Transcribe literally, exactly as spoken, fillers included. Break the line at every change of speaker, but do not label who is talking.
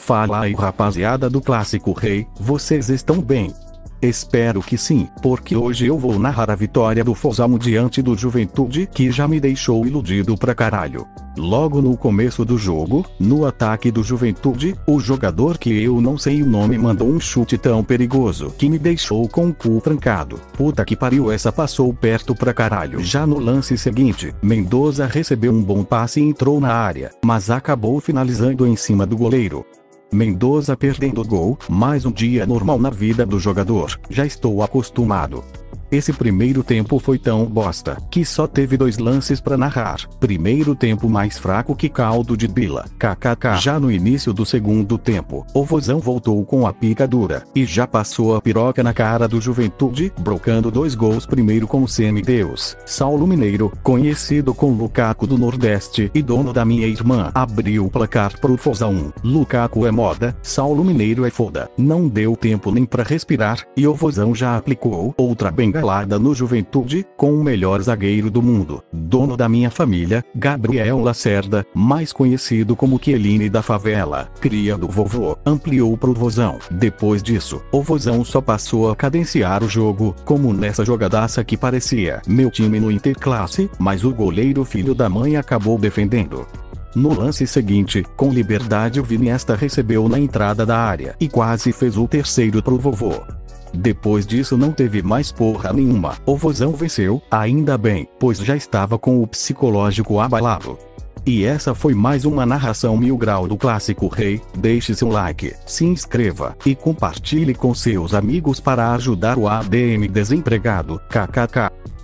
Fala aí, rapaziada do Clássico Rei, vocês estão bem? Espero que sim, porque hoje eu vou narrar a vitória do Fozão diante do Juventude, que já me deixou iludido pra caralho. Logo no começo do jogo, no ataque do Juventude, o jogador que eu não sei o nome mandou um chute tão perigoso que me deixou com o cu trancado. Puta que pariu, essa passou perto pra caralho. Já no lance seguinte, Mendoza recebeu um bom passe e entrou na área, mas acabou finalizando em cima do goleiro. Mendoza perdendo o gol, mais um dia normal na vida do jogador, já estou acostumado. Esse primeiro tempo foi tão bosta, que só teve dois lances pra narrar. Primeiro tempo mais fraco que caldo de bila, kkk. Já no início do segundo tempo, o Vozão voltou com a pica dura, e já passou a piroca na cara do Juventude, brocando dois gols, primeiro com o semideus, Saulo Mineiro, conhecido como Lukaku do Nordeste e dono da minha irmã, abriu o placar pro Vozão. Lukaku é moda, Saulo Mineiro é foda. Não deu tempo nem pra respirar, e o Vozão já aplicou outra bengala no Juventude, com o melhor zagueiro do mundo, dono da minha família, Gabriel Lacerda, mais conhecido como Chiellini da favela, cria do vovô, ampliou pro Vozão. Depois disso, o Vozão só passou a cadenciar o jogo, como nessa jogadaça que parecia meu time no Interclasse, mas o goleiro filho da mãe acabou defendendo. No lance seguinte, com liberdade, o Iniesta recebeu na entrada da área e quase fez o terceiro pro vovô. Depois disso não teve mais porra nenhuma. O Vozão venceu, ainda bem, pois já estava com o psicológico abalado. E essa foi mais uma narração mil grau do Clássico Rei. Deixe seu like, se inscreva e compartilhe com seus amigos para ajudar o A D M desempregado, kkk.